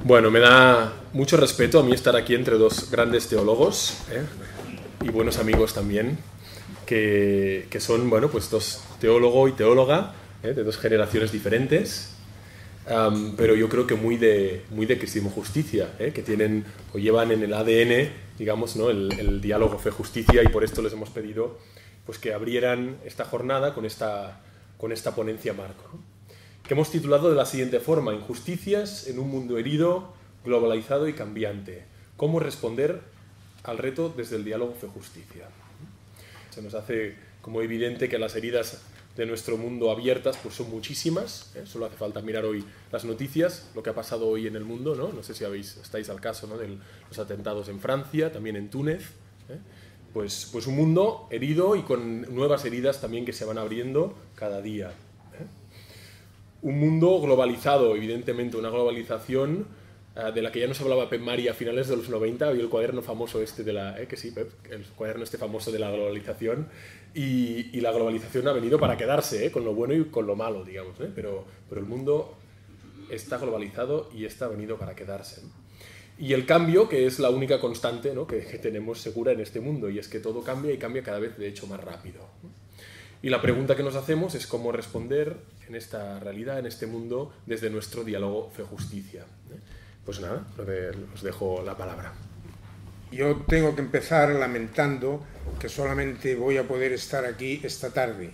Bueno, me da mucho respeto a mí estar aquí entre dos grandes teólogos y buenos amigos también, que son, bueno, pues dos teólogo y teóloga de dos generaciones diferentes, pero yo creo que muy de cristianismo justicia, que tienen o llevan en el ADN, digamos, ¿no? el diálogo fe-justicia, y por esto les hemos pedido pues que abrieran esta jornada con esta ponencia marco, ¿no? Que hemos titulado de la siguiente forma: Injusticias en un mundo herido, globalizado y cambiante. ¿Cómo responder al reto desde el diálogo fe-justicia? Se nos hace como evidente que las heridas de nuestro mundo abiertas pues son muchísimas, solo hace falta mirar hoy las noticias, lo que ha pasado hoy en el mundo, ¿no? No sé si estáis al caso, ¿no? De los atentados en Francia, también en Túnez, Pues un mundo herido y con nuevas heridas también que se van abriendo cada día. Un mundo globalizado, evidentemente, una globalización de la que ya nos hablaba Pep Mari a finales de los 90, había el cuaderno famoso este de la... que sí, Pep, el cuaderno este famoso de la globalización, y la globalización ha venido para quedarse, con lo bueno y con lo malo, digamos, pero el mundo está globalizado y está venido para quedarse, ¿no? Y el cambio, que es la única constante, ¿no? que tenemos segura en este mundo, y es que todo cambia y cambia cada vez de hecho más rápido. Y la pregunta que nos hacemos es cómo responder en esta realidad, en este mundo, desde nuestro diálogo fe-justicia. Pues nada, os dejo la palabra. Yo tengo que empezar lamentando que solamente voy a poder estar aquí esta tarde.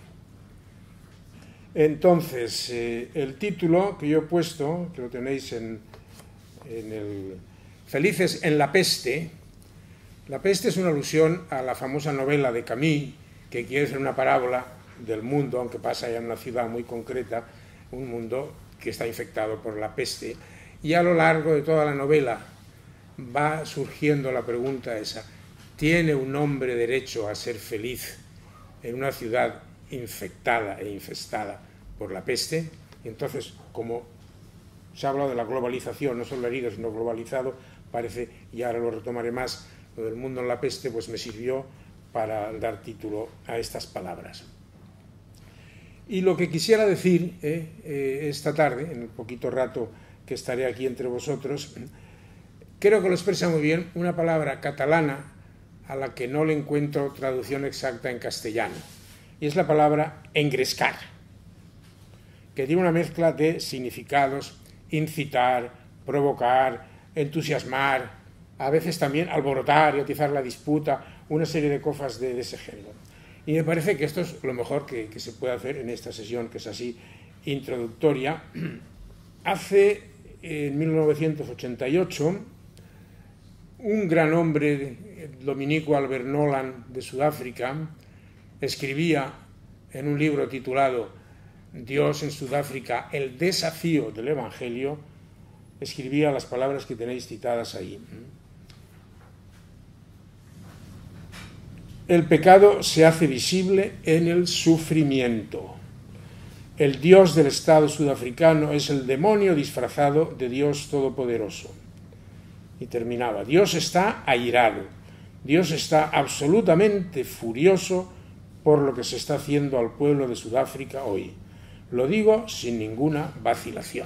Entonces, el título que yo he puesto, que lo tenéis en el Felices en la peste. La peste es una alusión a la famosa novela de Camus, que quiere ser una parábola del mundo, aunque pasa ya en una ciudad muy concreta, un mundo que está infectado por la peste. Y a lo largo de toda la novela va surgiendo la pregunta esa: ¿tiene un hombre derecho a ser feliz en una ciudad infectada e infestada por la peste? Y entonces, como se ha hablado de la globalización, no solo herido, sino globalizado, parece, y ahora lo retomaré más, lo del mundo en la peste, pues me sirvió para dar título a estas palabras. Y lo que quisiera decir esta tarde, en el poquito rato que estaré aquí entre vosotros, creo que lo expresa muy bien una palabra catalana a la que no le encuentro traducción exacta en castellano, y es la palabra engrescar, que tiene una mezcla de significados: incitar, provocar, entusiasmar, a veces también alborotar y atizar la disputa, una serie de cosas de ese género. Y me parece que esto es lo mejor que se puede hacer en esta sesión, que es así introductoria. En 1988, un gran hombre, el dominico Albert Nolan de Sudáfrica, escribía en un libro titulado Dios en Sudáfrica, el desafío del Evangelio, escribía las palabras que tenéis citadas ahí. El pecado se hace visible en el sufrimiento. El Dios del Estado sudafricano es el demonio disfrazado de Dios Todopoderoso. Y terminaba: Dios está airado, Dios está absolutamente furioso por lo que se está haciendo al pueblo de Sudáfrica hoy. Lo digo sin ninguna vacilación.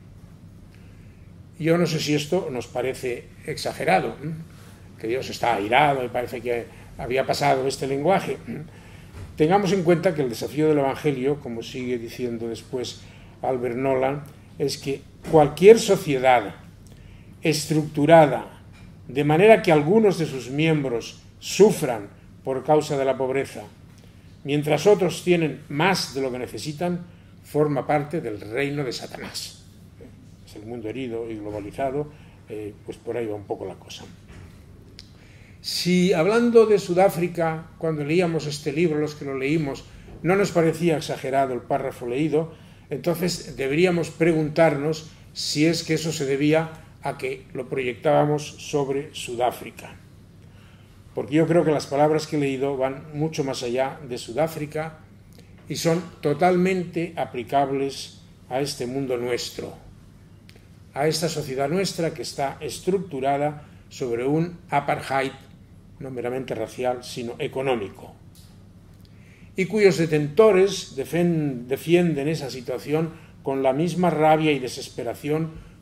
Yo no sé si esto nos parece exagerado, que Dios está airado y parece que había pasado este lenguaje. Tengamos en cuenta que el desafío del Evangelio, como sigue diciendo después Albert Nolan, es que cualquier sociedad estructurada de manera que algunos de sus miembros sufran por causa de la pobreza, mientras otros tienen más de lo que necesitan, forma parte del reino de Satanás. Es el mundo herido y globalizado, pues por ahí va un poco la cosa. Si hablando de Sudáfrica, cuando leíamos este libro, los que lo leímos, no nos parecía exagerado el párrafo leído, entonces deberíamos preguntarnos si es que eso se debía a que lo proyectábamos sobre Sudáfrica. Porque yo creo que las palabras que he leído van mucho más allá de Sudáfrica y son totalmente aplicables a este mundo nuestro, a esta sociedad nuestra que está estructurada sobre un apartheid, no meramente racial, sino económico, y cuyos detentores defienden esa situación con la misma rabia y desesperación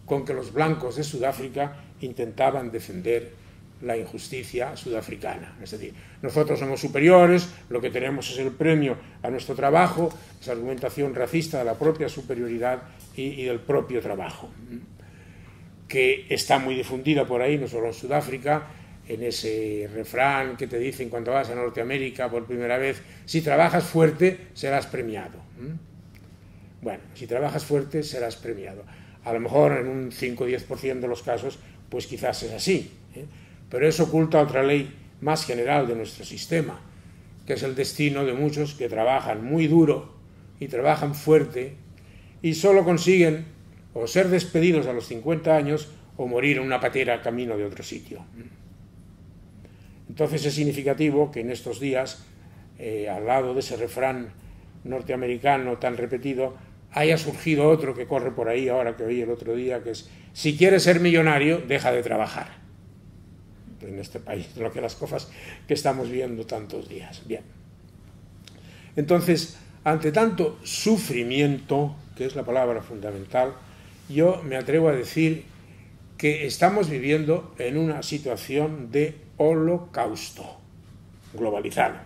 con que los blancos de Sudáfrica intentaban defender la injusticia sudafricana. Es decir, nosotros somos superiores, lo que tenemos es el premio a nuestro trabajo, esa argumentación racista de la propia superioridad y del propio trabajo, que está muy difundida por ahí, no solo en Sudáfrica, en ese refrán que te dicen cuando vas a Norteamérica por primera vez: si trabajas fuerte serás premiado. Bueno, si trabajas fuerte serás premiado. A lo mejor en un 5 o 10% de los casos, pues quizás es así, pero eso oculta otra ley más general de nuestro sistema, que es el destino de muchos que trabajan muy duro y trabajan fuerte y solo consiguen o ser despedidos a los 50 años o morir en una patera camino de otro sitio. Entonces es significativo que en estos días, al lado de ese refrán norteamericano tan repetido, haya surgido otro que corre por ahí ahora, que oí el otro día, que es: si quieres ser millonario, deja de trabajar. En este país, lo que las cosas que estamos viendo tantos días. Bien. Entonces, ante tanto sufrimiento, que es la palabra fundamental, yo me atrevo a decir que estamos viviendo en una situación de holocausto globalizado.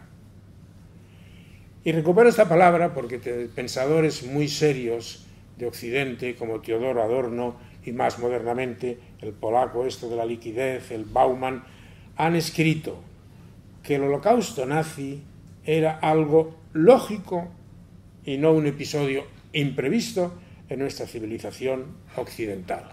Y recupero esta palabra porque pensadores muy serios de Occidente, como Teodoro Adorno y más modernamente el polaco de la liquidez, el Bauman, han escrito que el holocausto nazi era algo lógico y no un episodio imprevisto en nuestra civilización occidental.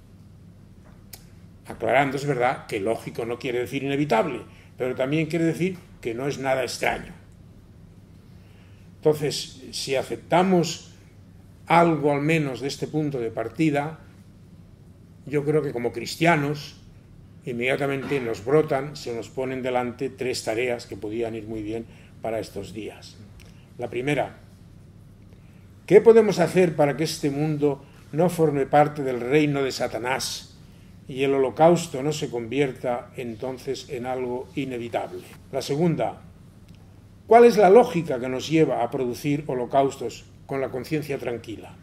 Aclarando, es verdad que lógico no quiere decir inevitable, pero también quiere decir que no es nada extraño. Entonces, si aceptamos algo al menos de este punto de partida, yo creo que como cristianos inmediatamente nos brotan, se nos ponen delante 3 tareas que podían ir muy bien para estos días. La primera: ¿qué podemos hacer para que este mundo no forme parte del reino de Satanás y el holocausto no se convierta entonces en algo inevitable? La segunda: ¿cuál es la lógica que nos lleva a producir holocaustos con la conciencia tranquila?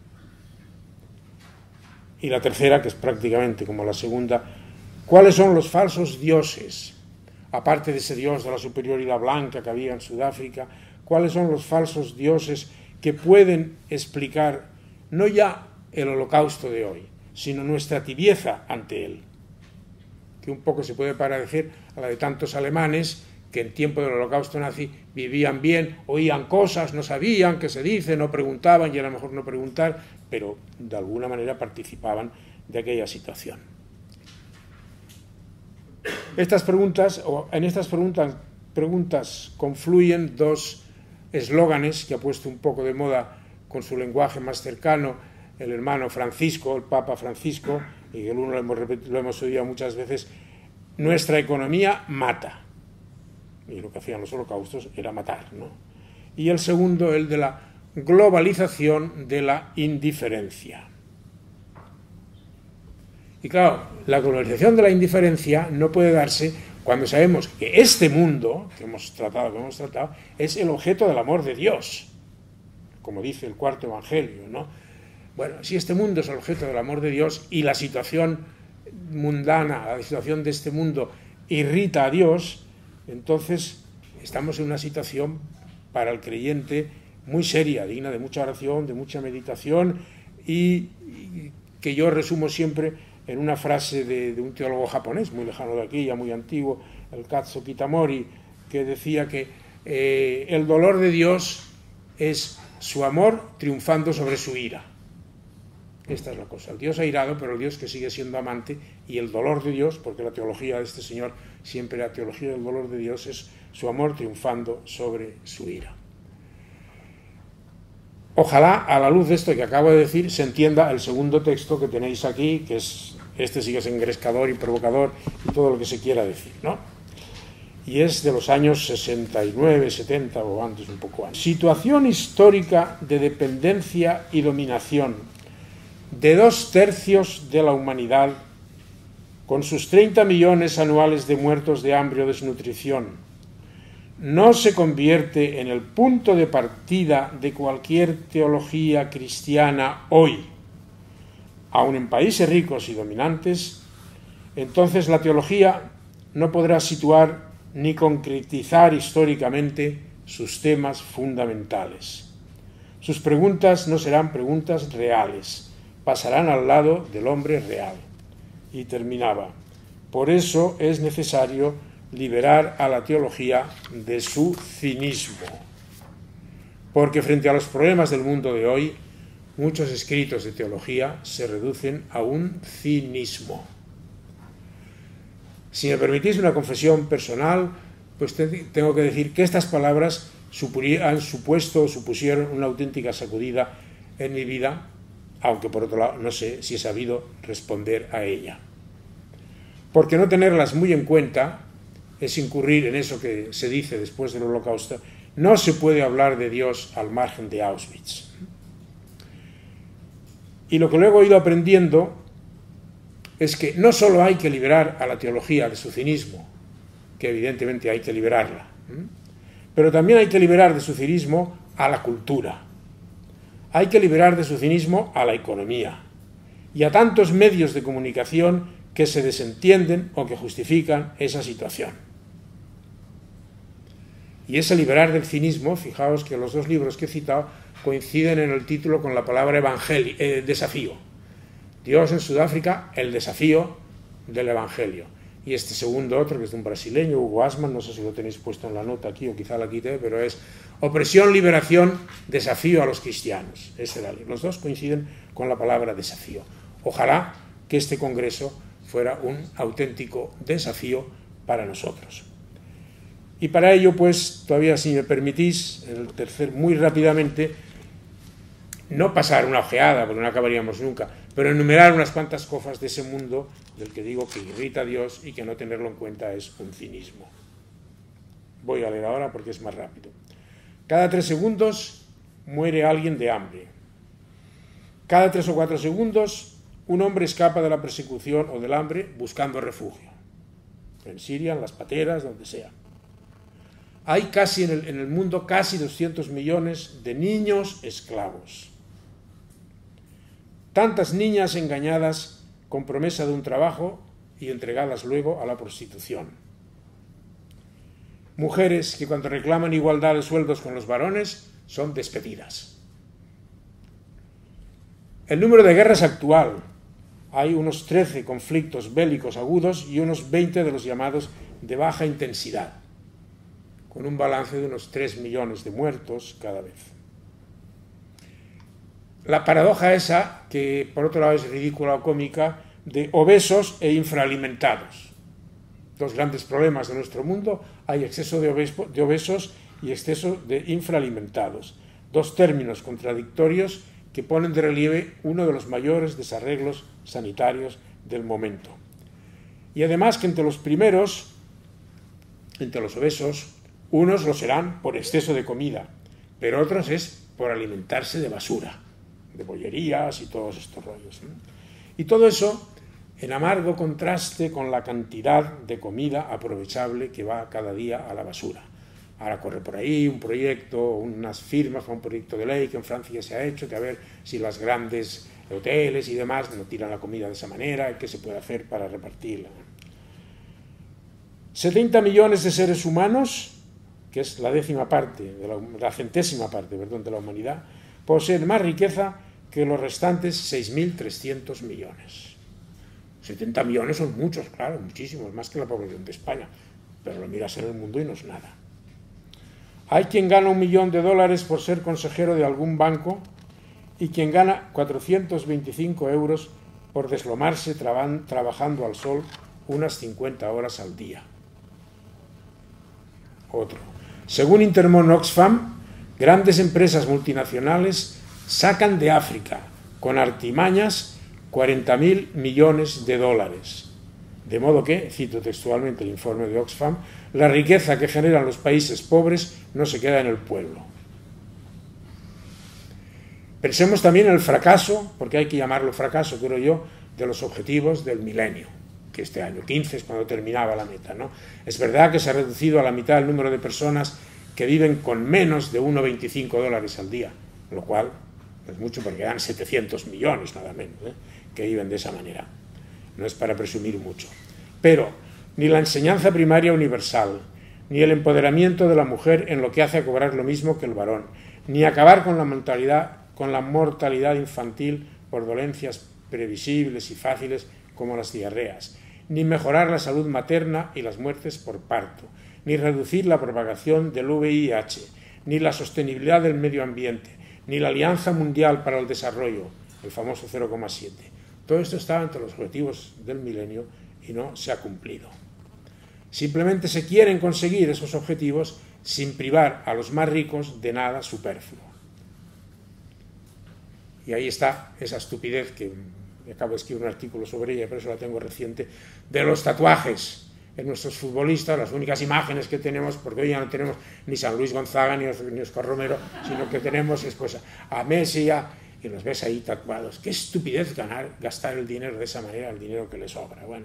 Y la tercera, que es prácticamente como la segunda: ¿cuáles son los falsos dioses? Aparte de ese dios de la superioridad blanca que había en Sudáfrica, ¿cuáles son los falsos dioses que pueden explicar no ya el holocausto de hoy, sino nuestra tibieza ante él? Que un poco se puede parecer a la de tantos alemanes que en tiempo del holocausto nazi vivían bien, oían cosas, no sabían qué se dice, no preguntaban, y era mejor no preguntar, pero de alguna manera participaban de aquella situación. En estas preguntas confluyen 2 eslóganes que ha puesto un poco de moda con su lenguaje más cercano el hermano Francisco, el Papa Francisco, y el uno lo hemos oído muchas veces: nuestra economía mata. Y lo que hacían los holocaustos era matar, ¿no? Y el segundo, el de la globalización de la indiferencia. Y claro, la globalización de la indiferencia no puede darse cuando sabemos que este mundo que hemos tratado, es el objeto del amor de Dios, como dice el 4º Evangelio, ¿no? Bueno, si este mundo es el objeto del amor de Dios y la situación mundana, la situación de este mundo irrita a Dios, entonces estamos en una situación para el creyente muy seria, digna de mucha oración, de mucha meditación, y que yo resumo siempre en una frase de un teólogo japonés muy lejano de aquí, ya muy antiguo, el Katsuo Kitamori, que decía que el dolor de Dios es su amor triunfando sobre su ira. Esta es la cosa: el Dios airado, pero el Dios que sigue siendo amante, y el dolor de Dios, porque la teología de este señor siempre, la teología del dolor de Dios, es su amor triunfando sobre su ira. Ojalá, a la luz de esto que acabo de decir, se entienda el segundo texto que tenéis aquí, que es, este sí que es engrescador y provocador y todo lo que se quiera decir, ¿no? Y es de los años 69, 70 o antes, un poco antes. Situación histórica de dependencia y dominación de 2/3 de la humanidad, con sus 30 millones anuales de muertos de hambre o desnutrición, no se convierte en el punto de partida de cualquier teología cristiana hoy, aun en países ricos y dominantes, entonces la teología no podrá situar ni concretizar históricamente sus temas fundamentales. Sus preguntas no serán preguntas reales, pasarán al lado del hombre real. Y terminaba: por eso es necesario liberar a la teología de su cinismo, porque frente a los problemas del mundo de hoy, muchos escritos de teología se reducen a un cinismo. Si me permitís una confesión personal, pues tengo que decir que estas palabras supusieron una auténtica sacudida en mi vida, aunque por otro lado no sé si he sabido responder a ella. Porque no tenerlas muy en cuenta es incurrir en eso que se dice después del Holocausto: no se puede hablar de Dios al margen de Auschwitz. Y lo que luego he ido aprendiendo es que no solo hay que liberar a la teología de su cinismo, que evidentemente hay que liberarla, pero también hay que liberar de su cinismo a la cultura. Hay que liberar de su cinismo a la economía y a tantos medios de comunicación que se desentienden o que justifican esa situación. Y ese liberar del cinismo, fijaos que los dos libros que he citado coinciden en el título con la palabra desafío. Dios en Sudáfrica, el desafío del Evangelio. Y este segundo otro, que es de un brasileño, Hugo Asman, no sé si lo tenéis puesto en la nota aquí o quizá la quité, pero es opresión, liberación, desafío a los cristianos. Los dos coinciden con la palabra desafío. Ojalá que este congreso fuera un auténtico desafío para nosotros. Y para ello, pues, todavía si me permitís, muy rápidamente, no pasar una ojeada, porque no acabaríamos nunca, pero enumerar unas cuantas cosas de ese mundo del que digo que irrita a Dios y que no tenerlo en cuenta es un cinismo. Voy a leer ahora porque es más rápido. Cada 3 segundos muere alguien de hambre. Cada 3 o 4 segundos un hombre escapa de la persecución o del hambre buscando refugio. En Siria, en las pateras, donde sea. Hay casi en el mundo casi 200 millones de niños esclavos. Tantas niñas engañadas con promesa de un trabajo y entregadas luego a la prostitución. Mujeres que cuando reclaman igualdad de sueldos con los varones son despedidas. El número de guerras actual. Hay unos 13 conflictos bélicos agudos y unos 20 de los llamados de baja intensidad, con un balance de unos 3 millones de muertos cada vez. La paradoja esa, que por otro lado es ridícula o cómica, de obesos e infraalimentados. Dos grandes problemas de nuestro mundo: hay exceso de obesos y exceso de infraalimentados. Dos términos contradictorios que ponen de relieve uno de los mayores desarreglos sanitarios del momento. Y además que entre los primeros, entre los obesos, unos lo serán por exceso de comida, pero otros es por alimentarse de basura, de bollerías y todos estos rollos. Y todo eso en amargo contraste con la cantidad de comida aprovechable que va cada día a la basura. Ahora corre por ahí un proyecto, unas firmas para un proyecto de ley que en Francia se ha hecho, que a ver si las grandes hoteles y demás no tiran la comida de esa manera, qué se puede hacer para repartirla. 70 millones de seres humanos, que es la centésima parte de la humanidad, poseen más riqueza que los restantes 6.300 millones. 70 millones son muchos, claro, muchísimos, más que la población de España, pero lo miras en el mundo y no es nada. Hay quien gana $1 millón por ser consejero de algún banco y quien gana 425 euros por deslomarse trabajando al sol unas 50 horas al día. Otro. Según Intermon Oxfam, grandes empresas multinacionales sacan de África con artimañas 40.000 millones de dólares. De modo que, cito textualmente el informe de Oxfam, la riqueza que generan los países pobres no se queda en el pueblo. Pensemos también en el fracaso, porque hay que llamarlo fracaso, creo yo, de los objetivos del milenio, que este año 15 es cuando terminaba la meta, ¿no? Es verdad que se ha reducido a la mitad el número de personas que viven con menos de $1,25 al día, lo cual es mucho porque dan 700 millones nada menos, que viven de esa manera. No es para presumir mucho. Pero ni la enseñanza primaria universal, ni el empoderamiento de la mujer en lo que hace a cobrar lo mismo que el varón, ni acabar con la mortalidad infantil por dolencias previsibles y fáciles como las diarreas, ni mejorar la salud materna y las muertes por parto, ni reducir la propagación del VIH, ni la sostenibilidad del medio ambiente, ni la Alianza Mundial para el Desarrollo, el famoso 0,7. Todo esto estaba entre los objetivos del milenio y no se ha cumplido. Simplemente se quieren conseguir esos objetivos sin privar a los más ricos de nada superfluo. Y ahí está esa estupidez que acabo de escribir un artículo sobre ella, pero eso la tengo reciente, de los tatuajes en nuestros futbolistas, las únicas imágenes que tenemos, porque hoy ya no tenemos ni San Luis Gonzaga ni Oscar Romero, sino que tenemos después a Messi y los ves ahí tatuados. Qué estupidez gastar el dinero de esa manera, el dinero que le sobra. Bueno,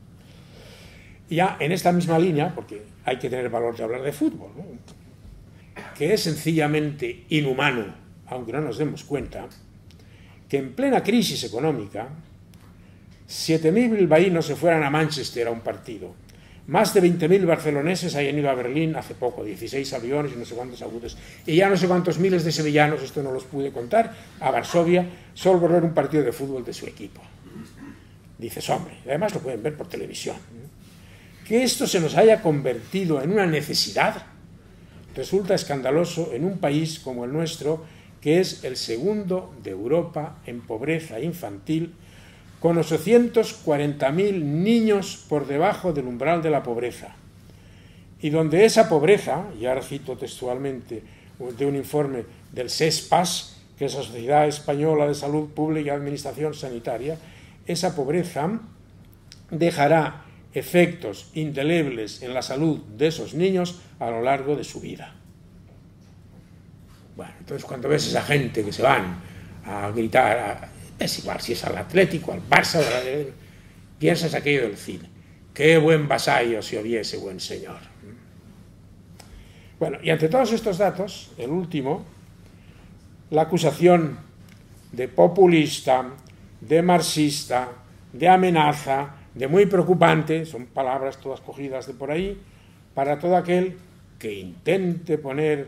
ya en esta misma línea, porque hay que tener valor de hablar de fútbol, ¿no?, que es sencillamente inhumano, aunque no nos demos cuenta, que en plena crisis económica 7.000 bilbaínos se fueran a Manchester a un partido. Más de 20.000 barceloneses hayan ido a Berlín hace poco, 16 aviones y no sé cuántos autobuses. Y ya no sé cuántos miles de sevillanos, esto no los pude contar, a Varsovia, solo por ver un partido de fútbol de su equipo. Dices, hombre, además lo pueden ver por televisión. Que esto se nos haya convertido en una necesidad resulta escandaloso en un país como el nuestro, que es el segundo de Europa en pobreza infantil, con 840.000 niños por debajo del umbral de la pobreza, y donde esa pobreza, y ahora cito textualmente de un informe del SESPAS, que es la Sociedad Española de Salud Pública y Administración Sanitaria, esa pobreza dejará efectos indelebles en la salud de esos niños a lo largo de su vida. Bueno, entonces cuando ves a esa gente que se van a gritar, es igual si es al Atlético, al Barça, piensas aquello del cine. Qué buen vasallo se oye buen señor. Bueno, y ante todos estos datos, el último, la acusación de populista, de marxista, de amenaza, de muy preocupante, son palabras todas cogidas de por ahí, para todo aquel que intente poner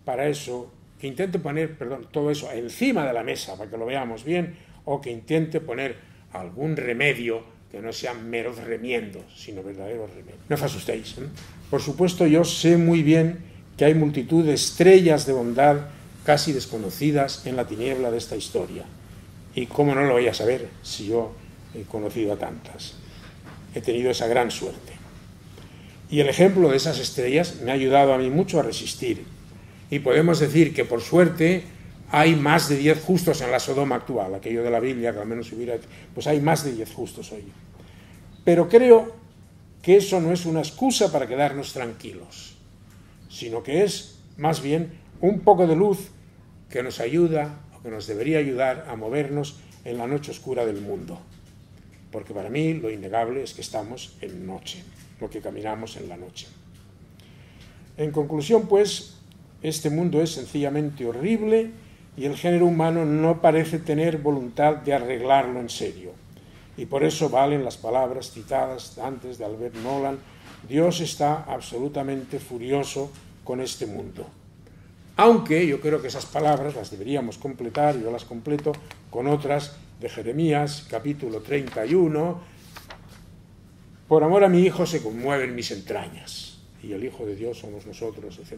todo eso encima de la mesa para que lo veamos bien, o que intente poner algún remedio que no sean meros remiendos, sino verdaderos remedios. No os asustéis, ¿eh? Por supuesto, yo sé muy bien que hay multitud de estrellas de bondad casi desconocidas en la tiniebla de esta historia. Y cómo no lo voy a saber si yo he conocido a tantas. He tenido esa gran suerte. Y el ejemplo de esas estrellas me ha ayudado a mí mucho a resistir. Y podemos decir que, por suerte, hay más de 10 justos en la Sodoma actual, aquello de la Biblia, que al menos hubiera... Pues hay más de 10 justos hoy. Pero creo que eso no es una excusa para quedarnos tranquilos, sino que es, más bien, un poco de luz que nos ayuda, o que nos debería ayudar a movernos en la noche oscura del mundo. Porque para mí lo innegable es que estamos en noche, lo que caminamos en la noche. En conclusión, pues, este mundo es sencillamente horrible y el género humano no parece tener voluntad de arreglarlo en serio. Y por eso valen las palabras citadas antes de Albert Nolan: Dios está absolutamente furioso con este mundo. Aunque yo creo que esas palabras las deberíamos completar, yo las completo con otras de Jeremías, capítulo 31, por amor a mi Hijo se conmueven mis entrañas, y el Hijo de Dios somos nosotros, etc.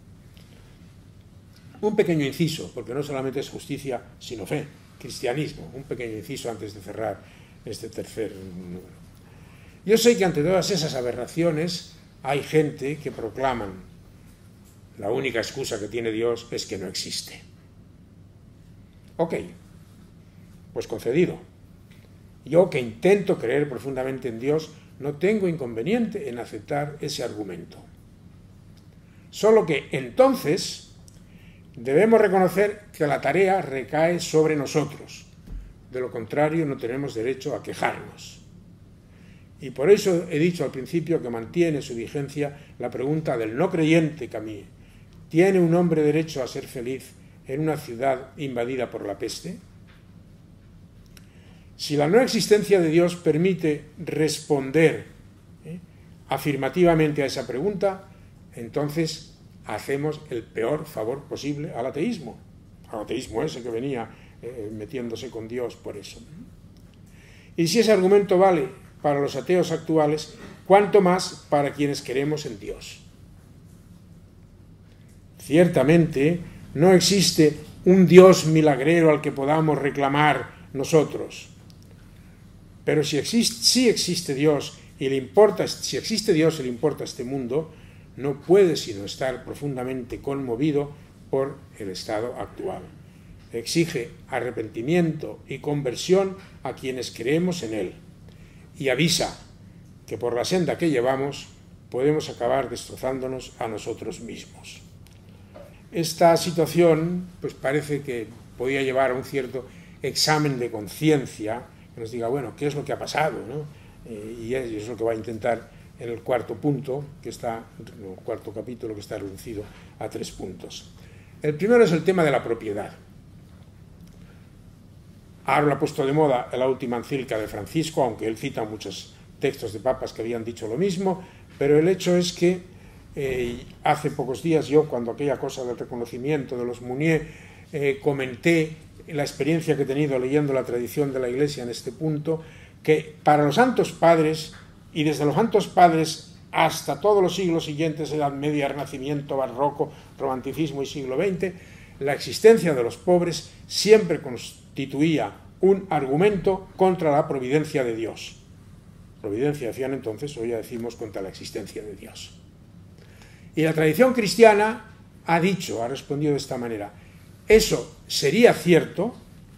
Un pequeño inciso, porque no solamente es justicia, sino fe, cristianismo, un pequeño inciso antes de cerrar este tercer número. Yo sé que ante todas esas aberraciones hay gente que proclaman: la única excusa que tiene Dios es que no existe. Ok, pues concedido. Yo, que intento creer profundamente en Dios, no tengo inconveniente en aceptar ese argumento. Solo que entonces debemos reconocer que la tarea recae sobre nosotros. De lo contrario, no tenemos derecho a quejarnos. Y por eso he dicho al principio que mantiene su vigencia la pregunta del no creyente Camus: ¿tiene un hombre derecho a ser feliz en una ciudad invadida por la peste? Si la no existencia de Dios permite responder afirmativamente a esa pregunta, entonces hacemos el peor favor posible al ateísmo ese que venía metiéndose con Dios por eso. Y si ese argumento vale para los ateos actuales, cuánto más para quienes creemos en Dios. Ciertamente no existe un Dios milagrero al que podamos reclamar nosotros, pero si existe Dios y le importa este mundo, no puede sino estar profundamente conmovido por el estado actual. Exige arrepentimiento y conversión a quienes creemos en él y avisa que por la senda que llevamos podemos acabar destrozándonos a nosotros mismos. Esta situación pues parece que podía llevar a un cierto examen de conciencia que nos diga, bueno, ¿qué es lo que ha pasado?, ¿no? Y es lo que va a intentar en el cuarto capítulo, que está reducido a 3 puntos. El primero es el tema de la propiedad. Ahora lo ha puesto de moda en la última encíclica de Francisco, aunque él cita muchos textos de papas que habían dicho lo mismo, pero el hecho es que hace pocos días yo, cuando aquella cosa del reconocimiento de los Mounier, comenté la experiencia que he tenido leyendo la tradición de la Iglesia en este punto, que para los santos padres, y desde los santos padres hasta todos los siglos siguientes, Edad Media, Renacimiento, Barroco, Romanticismo y siglo XX, la existencia de los pobres siempre constituía un argumento contra la providencia de Dios. Providencia decían entonces, hoy ya decimos contra la existencia de Dios. Y la tradición cristiana ha respondido de esta manera: eso sería cierto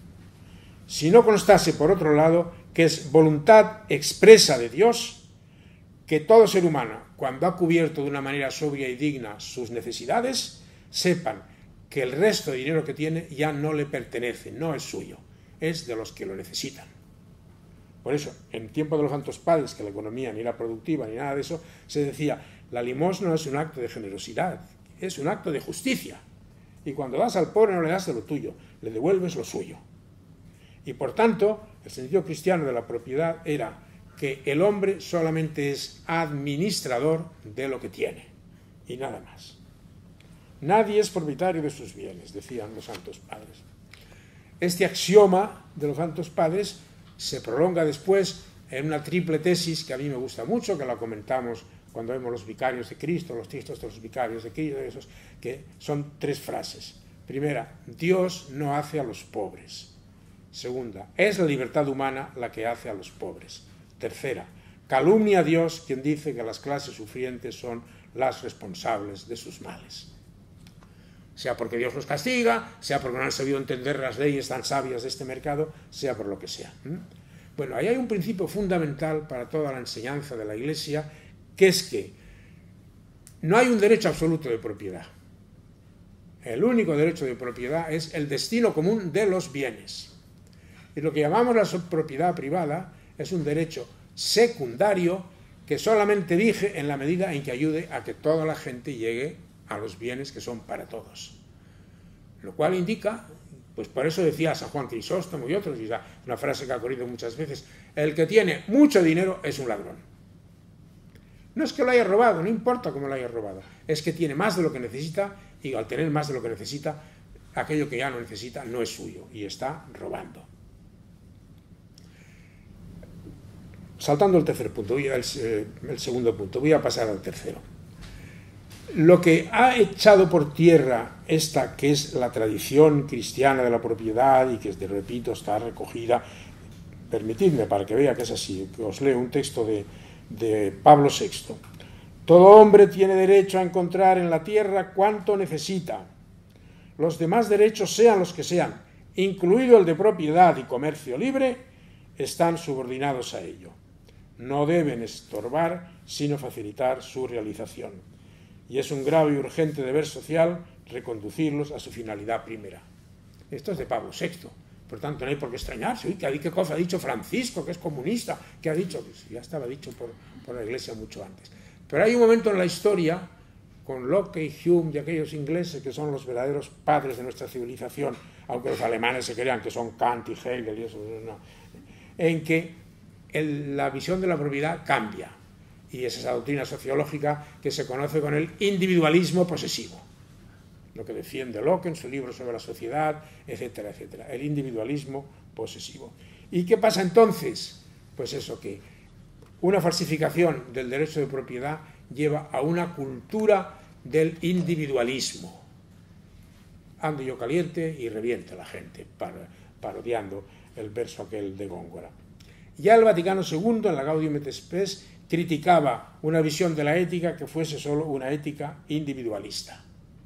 si no constase, por otro lado, que es voluntad expresa de Dios que todo ser humano, cuando ha cubierto de una manera sobria y digna sus necesidades, sepan que el resto de dinero que tiene ya no le pertenece, no es suyo, es de los que lo necesitan. Por eso, en tiempo de los santos padres, que la economía ni era productiva ni nada de eso, se decía, la limosna no es un acto de generosidad, es un acto de justicia. Y cuando das al pobre no le das de lo tuyo, le devuelves lo suyo. Y por tanto, el sentido cristiano de la propiedad era que el hombre solamente es administrador de lo que tiene, y nada más. Nadie es propietario de sus bienes, decían los santos padres. Este axioma de los santos padres se prolonga después en una triple tesis que a mí me gusta mucho, que la comentamos cuando vemos los vicarios de Cristo, los textos de los vicarios de Cristo, esos, que son 3 frases. Primera, Dios no hace a los pobres. Segunda, es la libertad humana la que hace a los pobres. Tercera, calumnia a Dios quien dice que las clases sufrientes son las responsables de sus males. Sea porque Dios los castiga, sea porque no han sabido entender las leyes tan sabias de este mercado, sea por lo que sea. Bueno, ahí hay un principio fundamental para toda la enseñanza de la Iglesia, que es que no hay un derecho absoluto de propiedad. El único derecho de propiedad es el destino común de los bienes. Y lo que llamamos la propiedad privada es un derecho secundario que solamente rige en la medida en que ayude a que toda la gente llegue a los bienes que son para todos. Lo cual indica, pues por eso decía San Juan Crisóstomo y otros, y es una frase que ha corrido muchas veces, el que tiene mucho dinero es un ladrón. No es que lo haya robado, no importa cómo lo haya robado, es que tiene más de lo que necesita, y al tener más de lo que necesita, aquello que ya no necesita no es suyo, y está robando. Saltando el tercer punto, el segundo punto, voy a pasar al tercero. Lo que ha echado por tierra esta, que es la tradición cristiana de la propiedad y que, repito, está recogida, permitidme para que vea que es así, que os leo un texto de Pablo VI. Todo hombre tiene derecho a encontrar en la tierra cuanto necesita. Los demás derechos, sean los que sean, incluido el de propiedad y comercio libre, están subordinados a ello. No deben estorbar, sino facilitar su realización. Y es un grave y urgente deber social reconducirlos a su finalidad primera. Esto es de Pablo VI. Por tanto, no hay por qué extrañarse. Uy, ¿qué cosa ha dicho Francisco, que es comunista? ¿Qué ha dicho? Pues ya estaba dicho por la Iglesia mucho antes. Pero hay un momento en la historia, con Locke y Hume y aquellos ingleses que son los verdaderos padres de nuestra civilización, aunque los alemanes se crean que son Kant y Hegel y eso, no. en que la visión de la propiedad cambia. Y es esa doctrina sociológica que se conoce con el individualismo posesivo. Lo que defiende Locke en su libro sobre la sociedad, etcétera, etcétera. El individualismo posesivo. ¿Y qué pasa entonces? Pues eso, que una falsificación del derecho de propiedad lleva a una cultura del individualismo. Ando yo caliente y reviente a la gente, parodiando el verso aquel de Góngora. Ya el Vaticano II, en la Gaudium et Spes, criticaba una visión de la ética que fuese solo una ética individualista.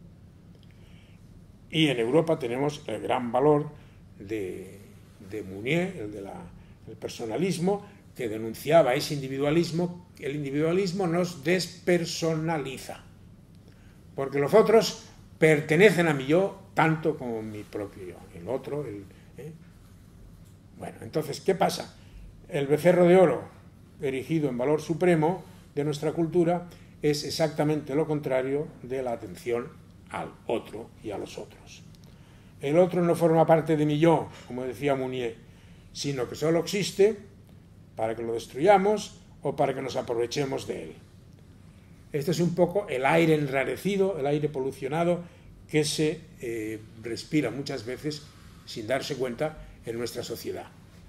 Y en Europa tenemos el gran valor de Mounier, el personalismo, que denunciaba ese individualismo. El individualismo nos despersonaliza, porque los otros pertenecen a mi yo tanto como mi propio yo. El otro, Bueno, entonces, ¿qué pasa? El becerro de oro, erigido en valor supremo de nuestra cultura, es exactamente lo contrario de la atención al otro y a los otros. El otro no forma parte de mi yo, como decía Mounier, sino que solo existe para que lo destruyamos o para que nos aprovechemos de él. Este es un poco el aire enrarecido, el aire polucionado que se respira muchas veces sin darse cuenta en nuestra sociedad.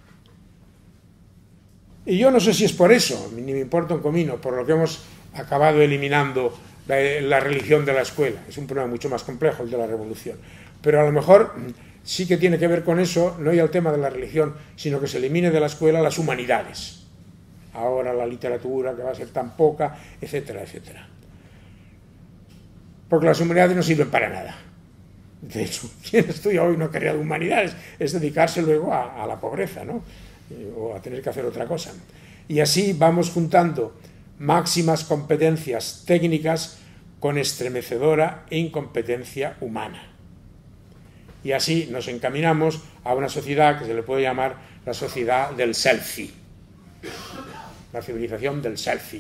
Y yo no sé si es por eso, ni me importa un comino, por lo que hemos acabado eliminando la religión de la escuela. Es un problema mucho más complejo el de la revolución. Pero a lo mejor sí que tiene que ver con eso, no ya el tema de la religión, sino que se elimine de la escuela las humanidades. Ahora la literatura, que va a ser tan poca, etcétera, etcétera. Porque las humanidades no sirven para nada. De hecho, quien estudia hoy una carrera de humanidades es dedicarse luego a la pobreza, ¿no? O a tener que hacer otra cosa. Y así vamos juntando máximas competencias técnicas con estremecedora incompetencia humana. Y así nos encaminamos a una sociedad que se le puede llamar la sociedad del selfie, la civilización del selfie.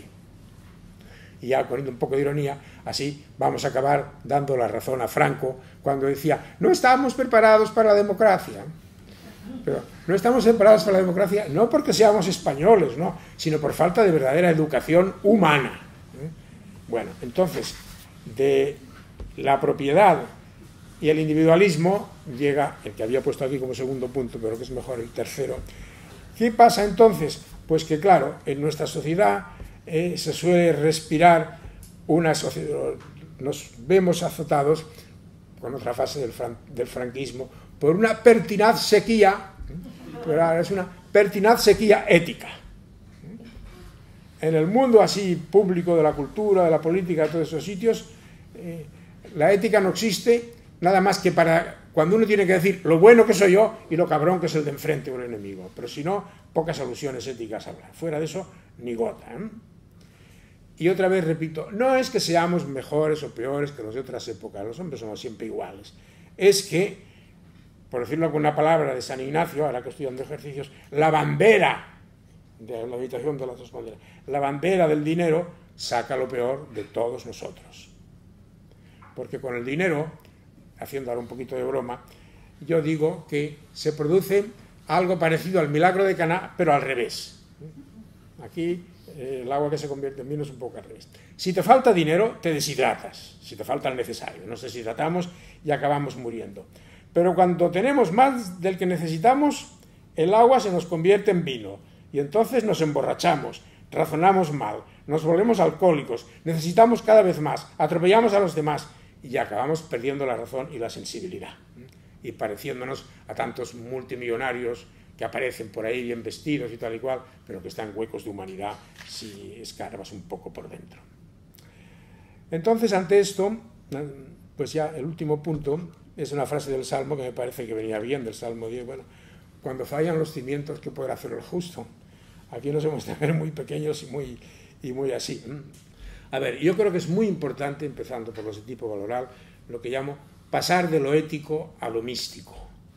Y ya poniendo un poco de ironía, así vamos a acabar dando la razón a Franco cuando decía: no estamos preparados para la democracia. Pero no estamos preparados para la democracia no porque seamos españoles, ¿no?, sino por falta de verdadera educación humana. Bueno, entonces, de la propiedad y el individualismo llega el que había puesto aquí como segundo punto, pero que es mejor el tercero. ¿Qué pasa entonces? Pues que, claro, en nuestra sociedad se suele respirar una sociedad, nos vemos azotados, con otra fase del franquismo, por una pertinaz sequía, pero ahora es una pertinaz sequía ética. En el mundo así público de la cultura, de la política, de todos esos sitios, la ética no existe nada más que para cuando uno tiene que decir lo bueno que soy yo y lo cabrón que es el de enfrente o el enemigo. Pero si no, pocas alusiones éticas habrá. Fuera de eso, ni gota. Y otra vez repito, no es que seamos mejores o peores que los de otras épocas, los hombres somos siempre iguales. Es que, por decirlo con una palabra de San Ignacio, ahora que estoy dando ejercicios, la bandera de la meditación de las dos banderas, la bandera del dinero saca lo peor de todos nosotros. Porque con el dinero, haciendo ahora un poquito de broma, yo digo que se produce algo parecido al milagro de Caná, pero al revés. Aquí el agua que se convierte en vino es un poco al revés. Si te falta dinero, te deshidratas, si te falta el necesario. Nos deshidratamos y acabamos muriendo. Pero cuando tenemos más del que necesitamos, el agua se nos convierte en vino. Y entonces nos emborrachamos, razonamos mal, nos volvemos alcohólicos, necesitamos cada vez más, atropellamos a los demás y acabamos perdiendo la razón y la sensibilidad. Y pareciéndonos a tantos multimillonarios que aparecen por ahí bien vestidos y tal y cual, pero que están huecos de humanidad si escarbas un poco por dentro. Entonces, ante esto, pues ya el último punto es una frase del Salmo que me parece que venía bien, del Salmo 10. Bueno, cuando fallan los cimientos, ¿qué podrá hacer el justo? Aquí nos hemos de ver muy pequeños y muy así. A ver, yo creo que es muy importante, empezando por los de tipo valoral, lo que llamo pasar de lo ético a lo místico.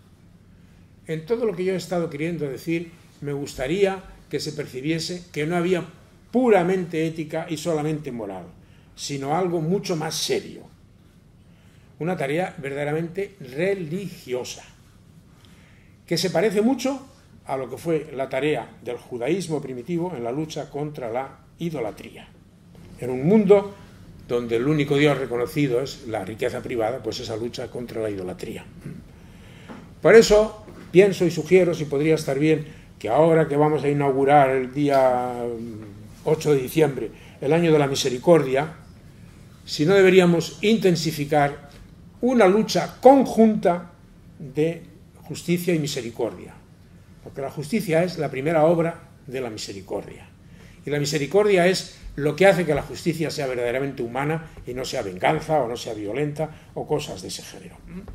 En todo lo que yo he estado queriendo decir, me gustaría que se percibiese que no había puramente ética y solamente moral, sino algo mucho más serio. Una tarea verdaderamente religiosa, que se parece mucho a lo que fue la tarea del judaísmo primitivo en la lucha contra la idolatría. En un mundo donde el único Dios reconocido es la riqueza privada, pues esa lucha contra la idolatría. Por eso pienso y sugiero, si podría estar bien, que ahora que vamos a inaugurar el día 8 de diciembre, el año de la misericordia, si no deberíamos intensificar una lucha conjunta de justicia y misericordia. Porque la justicia es la primera obra de la misericordia. Y la misericordia es lo que hace que la justicia sea verdaderamente humana y no sea venganza o no sea violenta o cosas de ese género.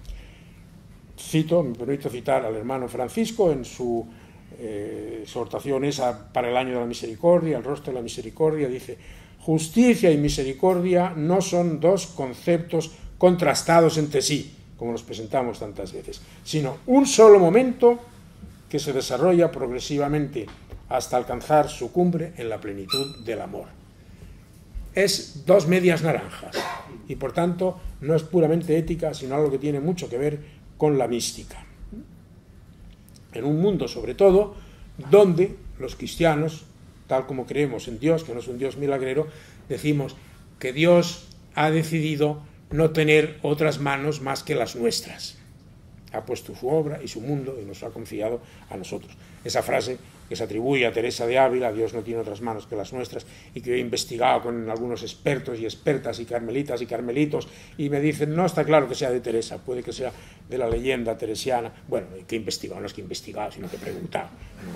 Me permito citar al hermano Francisco en su exhortación esa para el año de la misericordia, el rostro de la misericordia, dice: justicia y misericordia no son dos conceptos contrastados entre sí, como los presentamos tantas veces, sino un solo momento que se desarrolla progresivamente hasta alcanzar su cumbre en la plenitud del amor. Es dos medias naranjas y por tanto no es puramente ética, sino algo que tiene mucho que ver con la mística. En un mundo, sobre todo, donde los cristianos, tal como creemos en Dios, que no es un Dios milagrero, decimos que Dios ha decidido no tener otras manos más que las nuestras. Ha puesto su obra y su mundo y nos ha confiado a nosotros. Esa frase que se atribuye a Teresa de Ávila, Dios no tiene otras manos que las nuestras, y que he investigado con algunos expertos y expertas y carmelitas y carmelitos, y me dicen, no está claro que sea de Teresa, puede que sea de la leyenda teresiana. Bueno, que he investigado, no es que he investigado, sino que he preguntado.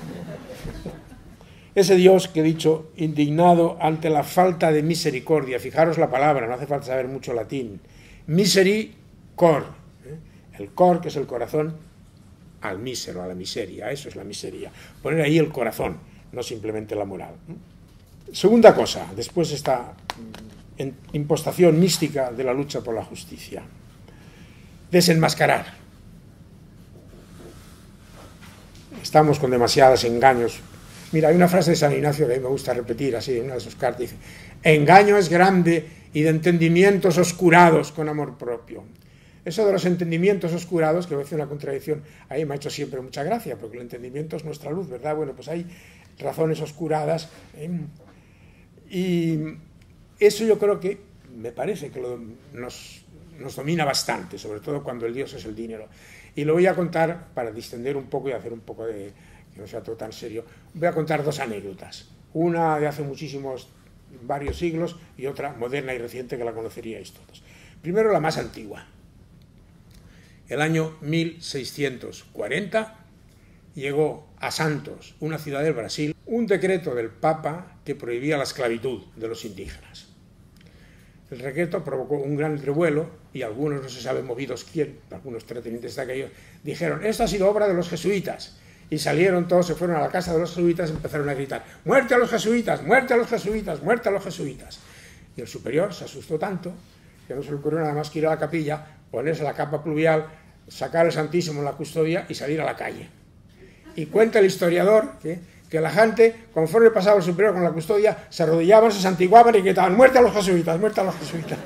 Ese Dios que he dicho, indignado ante la falta de misericordia, fijaros la palabra, no hace falta saber mucho latín, misericor, el cor, que es el corazón, al mísero, a la miseria, eso es la miseria. Poner ahí el corazón, no simplemente la moral. Segunda cosa, después esta impostación mística de la lucha por la justicia. Desenmascarar. Estamos con demasiados engaños. Mira, hay una frase de San Ignacio que a mí me gusta repetir, así en una de sus cartas, dice: engaño es grande y de entendimientos oscurados con amor propio. Eso de los entendimientos oscurados, que me hace una contradicción, ahí me ha hecho siempre mucha gracia, porque el entendimiento es nuestra luz, ¿verdad? Bueno, pues hay razones oscuradas, y eso yo creo que, me parece que nos domina bastante, sobre todo cuando el Dios es el dinero. Y lo voy a contar, para distender un poco y hacer un poco de, que no sea todo tan serio, voy a contar dos anécdotas. Una de hace varios siglos, y otra moderna y reciente que la conoceríais todos. Primero la más antigua. El año 1640 llegó a Santos, una ciudad del Brasil, un decreto del Papa que prohibía la esclavitud de los indígenas. El decreto provocó un gran revuelo y algunos, no se sabe movidos quién, algunos terratenientes de aquellos, dijeron: esto ha sido obra de los jesuitas. Y salieron todos, se fueron a la casa de los jesuitas y empezaron a gritar: ¡muerte a los jesuitas! ¡Muerte a los jesuitas! ¡Muerte a los jesuitas! Y el superior se asustó tanto que no se le ocurrió nada más que ir a la capilla, ponerse la capa pluvial, sacar el Santísimo en la custodia y salir a la calle. Y cuenta el historiador que la gente, conforme pasaba el superior con la custodia, se arrodillaban, se santiguaban y gritaban: ¡muerte a los jesuitas! ¡Muerte a los jesuitas!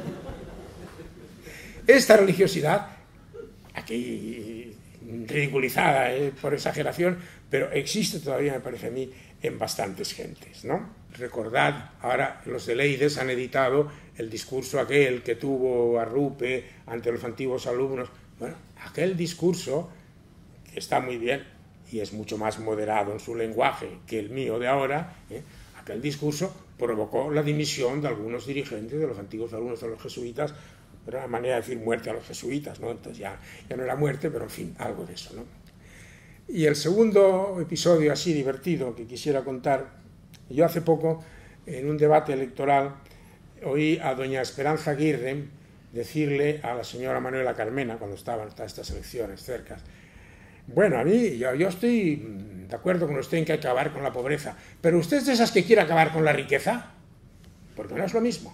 Esta religiosidad, aquí ridiculizada por exageración, pero existe todavía, me parece a mí, en bastantes gentes, ¿no? Recordad, ahora los de Leides han editado el discurso aquel que tuvo Arrupe ante los antiguos alumnos. Bueno, aquel discurso, que está muy bien y es mucho más moderado en su lenguaje que el mío de ahora, aquel discurso provocó la dimisión de algunos dirigentes de los antiguos alumnos de los jesuitas. Era una manera de decir muerte a los jesuitas, ¿no? Entonces ya no era muerte, pero en fin, algo de eso, ¿no? Y el segundo episodio así divertido que quisiera contar, yo hace poco, en un debate electoral, oí a doña Esperanza Aguirre decirle a la señora Manuela Carmena, cuando estaban estas elecciones cerca: bueno, a mí, yo estoy de acuerdo con usted en que hay que acabar con la pobreza, pero usted es de esas que quiere acabar con la riqueza, porque no es lo mismo.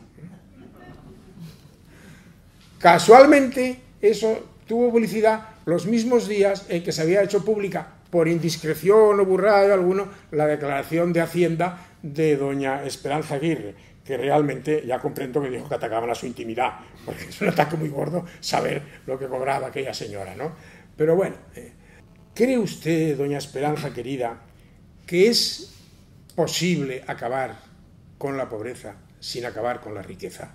Casualmente, eso tuvo publicidad los mismos días en que se había hecho pública, por indiscreción o burrada de alguno, la declaración de Hacienda de doña Esperanza Aguirre, que realmente ya comprendo que dijo que atacaban a su intimidad, porque es un ataque muy gordo saber lo que cobraba aquella señora, ¿no? Pero bueno, ¿Cree usted, doña Esperanza querida, que es posible acabar con la pobreza sin acabar con la riqueza?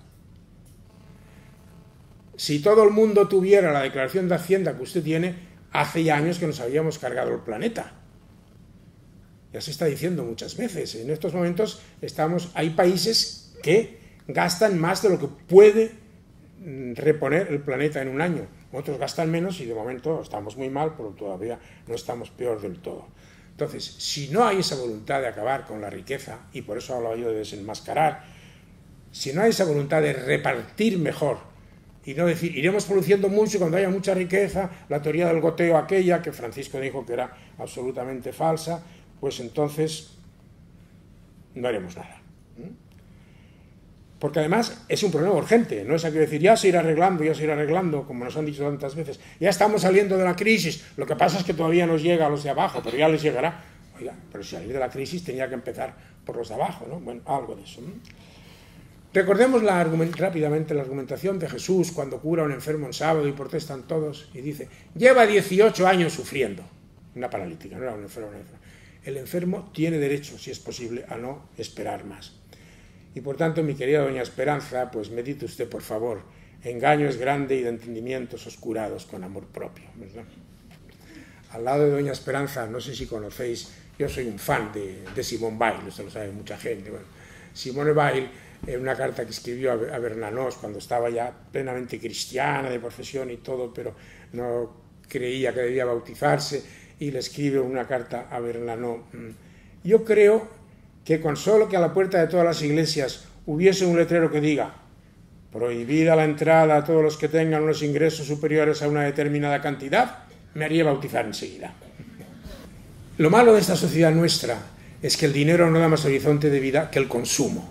Si todo el mundo tuviera la declaración de Hacienda que usted tiene, hace ya años que nos habíamos cargado el planeta. Ya se está diciendo muchas veces. En estos momentos hay países que gastan más de lo que puede reponer el planeta en un año. Otros gastan menos y de momento estamos muy mal, pero todavía no estamos peor del todo. Entonces, si no hay esa voluntad de acabar con la riqueza, y por eso hablaba yo de desenmascarar, si no hay esa voluntad de repartir mejor y no decir, iremos produciendo mucho y cuando haya mucha riqueza, la teoría del goteo aquella que Francisco dijo que era absolutamente falsa, pues entonces no haremos nada. Porque además es un problema urgente, no es aquello de decir, ya se irá arreglando, como nos han dicho tantas veces, ya estamos saliendo de la crisis, lo que pasa es que todavía nos llega a los de abajo, pero ya les llegará. Oiga, pero si salir de la crisis tenía que empezar por los de abajo, ¿no? Bueno, algo de eso, ¿no? Recordemos rápidamente la argumentación de Jesús cuando cura a un enfermo en sábado y protestan todos, y dice, lleva 18 años sufriendo, una paralítica, no era un enfermo, El enfermo tiene derecho, si es posible, a no esperar más. Y por tanto, mi querida doña Esperanza, pues medite usted, por favor, engaño es grande y de entendimientos oscurados con amor propio, ¿verdad? Al lado de doña Esperanza, no sé si conocéis, yo soy un fan de Simone Weil, esto lo sabe mucha gente. Bueno, Simone Weil, en una carta que escribió a Bernanos cuando estaba ya plenamente cristiana de profesión y todo, pero no creía que debía bautizarse, y le escribe una carta a Bernanos. Yo creo que con solo que a la puerta de todas las iglesias hubiese un letrero que diga prohibida la entrada a todos los que tengan unos ingresos superiores a una determinada cantidad, me haría bautizar enseguida. Lo malo de esta sociedad nuestra es que el dinero no da más horizonte de vida que el consumo.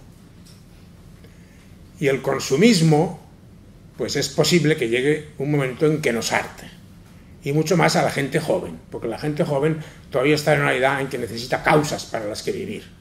Y el consumismo, pues es posible que llegue un momento en que nos harte. Y mucho más a la gente joven, porque la gente joven todavía está en una edad en que necesita causas para las que vivir.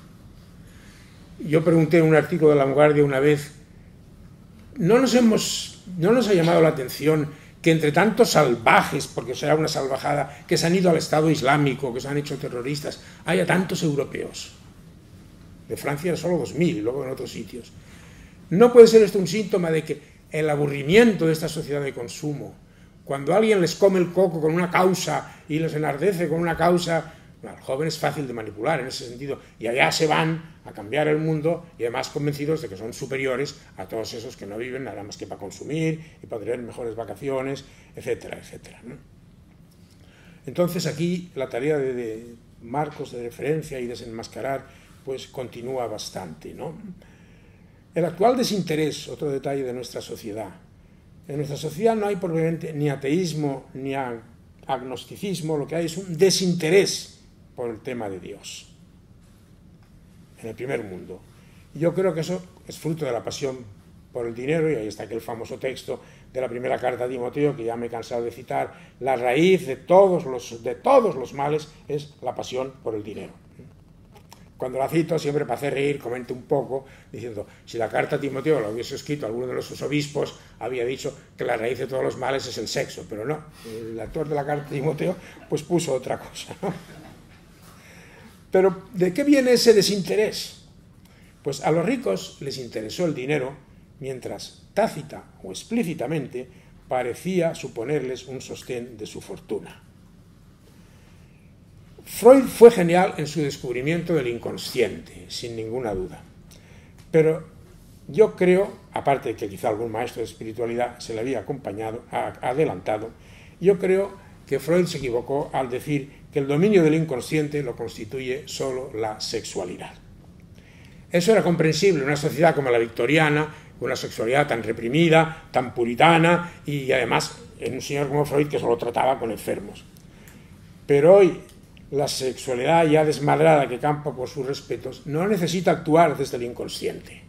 Yo pregunté en un artículo de La Vanguardia una vez, ¿no nos ha llamado la atención que entre tantos salvajes, porque será una salvajada, que se han ido al Estado Islámico, que se han hecho terroristas, haya tantos europeos? De Francia solo 2000 y luego en otros sitios. ¿No puede ser esto un síntoma de que el aburrimiento de esta sociedad de consumo, cuando alguien les come el coco con una causa y les enardece con una causa, bueno, el joven es fácil de manipular en ese sentido, y allá se van a cambiar el mundo y además convencidos de que son superiores a todos esos que no viven nada más que para consumir y para tener mejores vacaciones, etcétera, etcétera, ¿no? Entonces aquí la tarea de marcos de referencia y desenmascarar pues continúa bastante, ¿no? El actual desinterés, otro detalle de nuestra sociedad. En nuestra sociedad no hay probablemente ni ateísmo ni agnosticismo, lo que hay es un desinterés por el tema de Dios en el primer mundo. Yo creo que eso es fruto de la pasión por el dinero, y ahí está aquel famoso texto de la primera carta a Timoteo que ya me he cansado de citar: la raíz de todos los males es la pasión por el dinero. Cuando la cito, siempre para hacer reír, comento un poco, diciendo, si la carta a Timoteo la hubiese escrito alguno de los obispos, había dicho que la raíz de todos los males es el sexo, pero no, el autor de la carta a Timoteo pues puso otra cosa, ¿no? Pero, ¿de qué viene ese desinterés? Pues a los ricos les interesó el dinero, mientras tácita o explícitamente parecía suponerles un sostén de su fortuna. Freud fue genial en su descubrimiento del inconsciente, sin ninguna duda. Pero yo creo, aparte de que quizá algún maestro de espiritualidad se le había adelantado, yo creo que Freud se equivocó al decir que el dominio del inconsciente lo constituye solo la sexualidad. Eso era comprensible en una sociedad como la victoriana, con una sexualidad tan reprimida, tan puritana, y además en un señor como Freud que solo trataba con enfermos. Pero hoy la sexualidad ya desmadrada que campa por sus respetos no necesita actuar desde el inconsciente.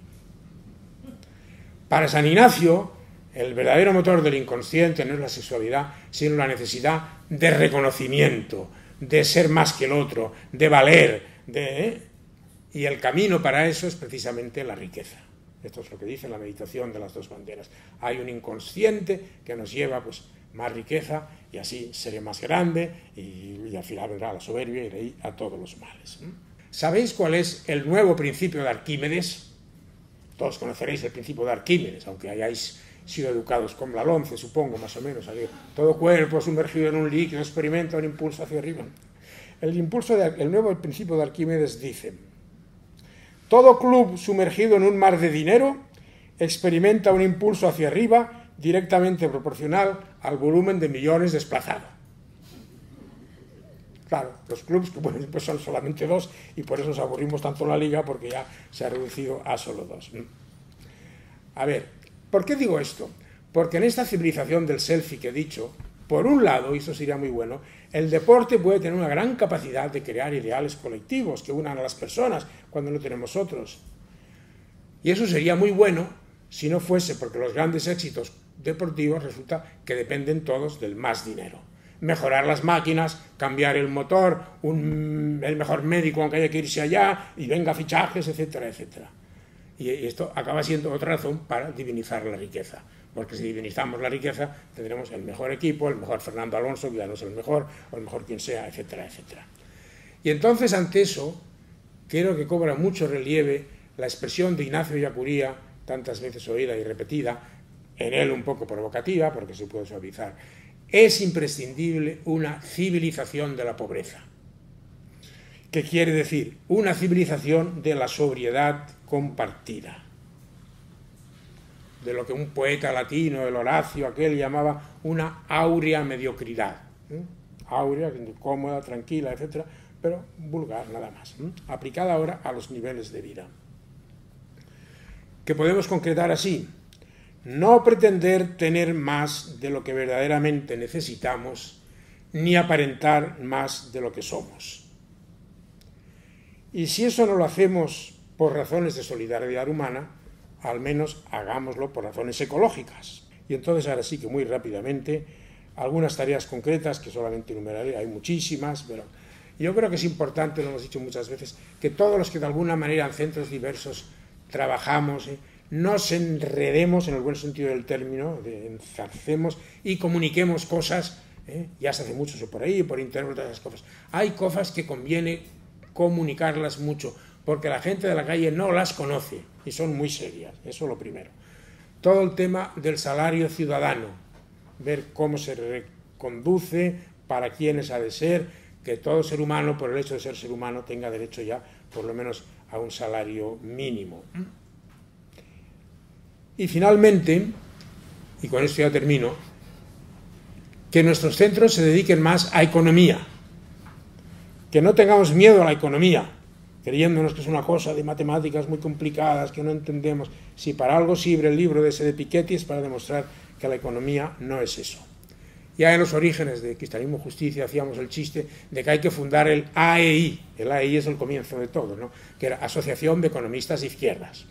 Para San Ignacio, el verdadero motor del inconsciente no es la sexualidad, sino la necesidad de reconocimiento, de ser más que el otro, de valer, y el camino para eso es precisamente la riqueza. Esto es lo que dice la meditación de las dos banderas. Hay un inconsciente que nos lleva pues más riqueza y así seré más grande y al final vendrá la soberbia y de ahí a todos los males. ¿Sabéis cuál es el nuevo principio de Arquímedes? Todos conoceréis el principio de Arquímedes, aunque hayáis sido educados con la 11, supongo, más o menos. Todo cuerpo sumergido en un líquido experimenta un impulso hacia arriba. El nuevo principio de Arquímedes dice: todo club sumergido en un mar de dinero experimenta un impulso hacia arriba directamente proporcional al volumen de millones desplazado. Claro, los clubs pues son solamente 2 y por eso nos aburrimos tanto en la liga, porque ya se ha reducido a solo 2. A ver, ¿por qué digo esto? Porque en esta civilización del selfie que he dicho, por un lado, y eso sería muy bueno, el deporte puede tener una gran capacidad de crear ideales colectivos que unan a las personas cuando no tenemos otros. Y eso sería muy bueno si no fuese porque los grandes éxitos deportivos resulta que dependen todos del más dinero. Mejorar las máquinas, cambiar el motor, el mejor médico aunque haya que irse allá, y venga fichajes, etcétera, etcétera. Y esto acaba siendo otra razón para divinizar la riqueza. Porque si divinizamos la riqueza, tendremos el mejor equipo, el mejor Fernando Alonso, que ya no es el mejor, o el mejor quien sea, etcétera, etcétera. Y entonces, ante eso, creo que cobra mucho relieve la expresión de Ignacio Ellacuría, tantas veces oída y repetida, en él un poco provocativa, porque se puede suavizar: es imprescindible una civilización de la pobreza. ¿Qué quiere decir? Una civilización de la sobriedad compartida. De lo que un poeta latino, el Horacio aquel, llamaba una áurea mediocridad. Áurea, cómoda, tranquila, etcétera, pero vulgar nada más. Aplicada ahora a los niveles de vida. ¿Qué podemos concretar así? No pretender tener más de lo que verdaderamente necesitamos, ni aparentar más de lo que somos. Y si eso no lo hacemos por razones de solidaridad humana, al menos hagámoslo por razones ecológicas. Y entonces ahora sí que muy rápidamente, algunas tareas concretas que solamente enumeraré, hay muchísimas, pero yo creo que es importante, lo hemos dicho muchas veces, que todos los que de alguna manera en centros diversos trabajamos, nos enredemos en el buen sentido del término, enzarcemos y comuniquemos cosas, ya se hace mucho eso por ahí, por internet, todas esas cosas. Hay cosas que conviene comunicarlas mucho, porque la gente de la calle no las conoce y son muy serias, eso es lo primero. Todo el tema del salario ciudadano, ver cómo se reconduce, para quiénes ha de ser, que todo ser humano, por el hecho de ser ser humano, tenga derecho ya por lo menos a un salario mínimo. Y finalmente, y con esto ya termino, que nuestros centros se dediquen más a economía, que no tengamos miedo a la economía, creyéndonos que es una cosa de matemáticas muy complicadas, que no entendemos. Si para algo sirve el libro de ese de Piketty, es para demostrar que la economía no es eso. Ya en los orígenes de Cristianismo y Justicia hacíamos el chiste de que hay que fundar el AEI. El AEI es el comienzo de todo, ¿no? Que era Asociación de Economistas de Izquierdas.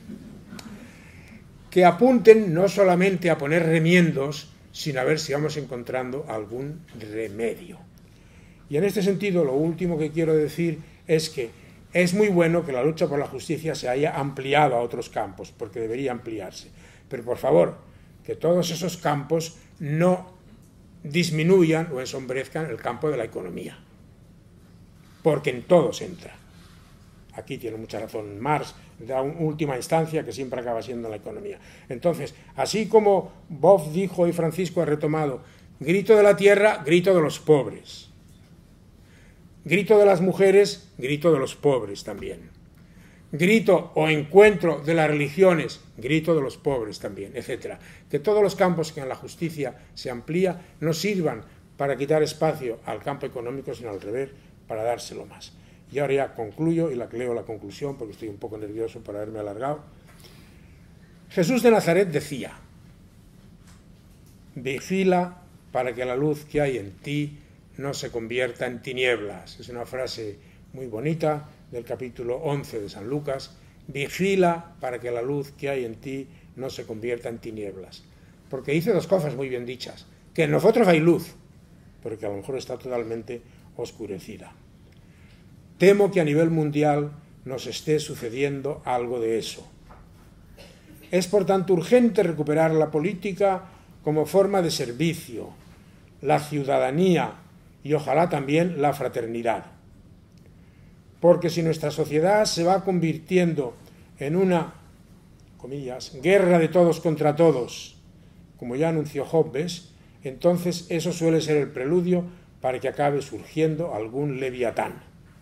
Que apunten no solamente a poner remiendos, sino a ver si vamos encontrando algún remedio. Y en este sentido, lo último que quiero decir es que es muy bueno que la lucha por la justicia se haya ampliado a otros campos, porque debería ampliarse. Pero, por favor, que todos esos campos no disminuyan o ensombrezcan el campo de la economía, porque en todos entra. Aquí tiene mucha razón Marx, da una última instancia que siempre acaba siendo la economía. Entonces, así como Boff dijo y Francisco ha retomado, grito de la tierra, grito de los pobres. Grito de las mujeres, grito de los pobres también. Grito o encuentro de las religiones, grito de los pobres también, etc. Que todos los campos que en la justicia se amplía no sirvan para quitar espacio al campo económico, sino al revés, para dárselo más. Y ahora ya concluyo y leo la conclusión porque estoy un poco nervioso por haberme alargado. Jesús de Nazaret decía: vigila para que la luz que hay en ti no se convierta en tinieblas. Es una frase muy bonita del capítulo 11 de San Lucas. Vigila para que la luz que hay en ti no se convierta en tinieblas. Porque dice dos cosas muy bien dichas: que en nosotros hay luz, pero que a lo mejor está totalmente oscurecida. Temo que a nivel mundial nos esté sucediendo algo de eso. Es por tanto urgente recuperar la política como forma de servicio, la ciudadanía y ojalá también la fraternidad. Porque si nuestra sociedad se va convirtiendo en una, comillas, guerra de todos contra todos, como ya anunció Hobbes, entonces eso suele ser el preludio para que acabe surgiendo algún leviatán.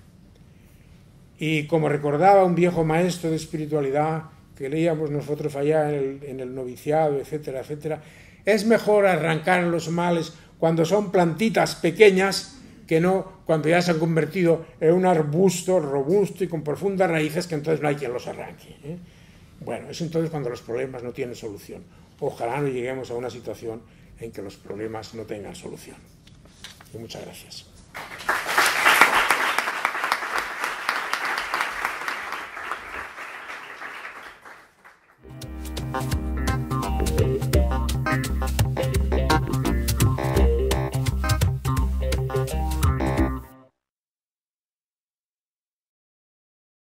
Y como recordaba un viejo maestro de espiritualidad que leíamos nosotros allá en el noviciado, etcétera, etcétera, es mejor arrancar los males cuando son plantitas pequeñas que no cuando ya se han convertido en un arbusto robusto y con profundas raíces que entonces no hay quien los arranque, ¿eh? Bueno, es entonces cuando los problemas no tienen solución. Ojalá no lleguemos a una situación en que los problemas no tengan solución. Y muchas gracias.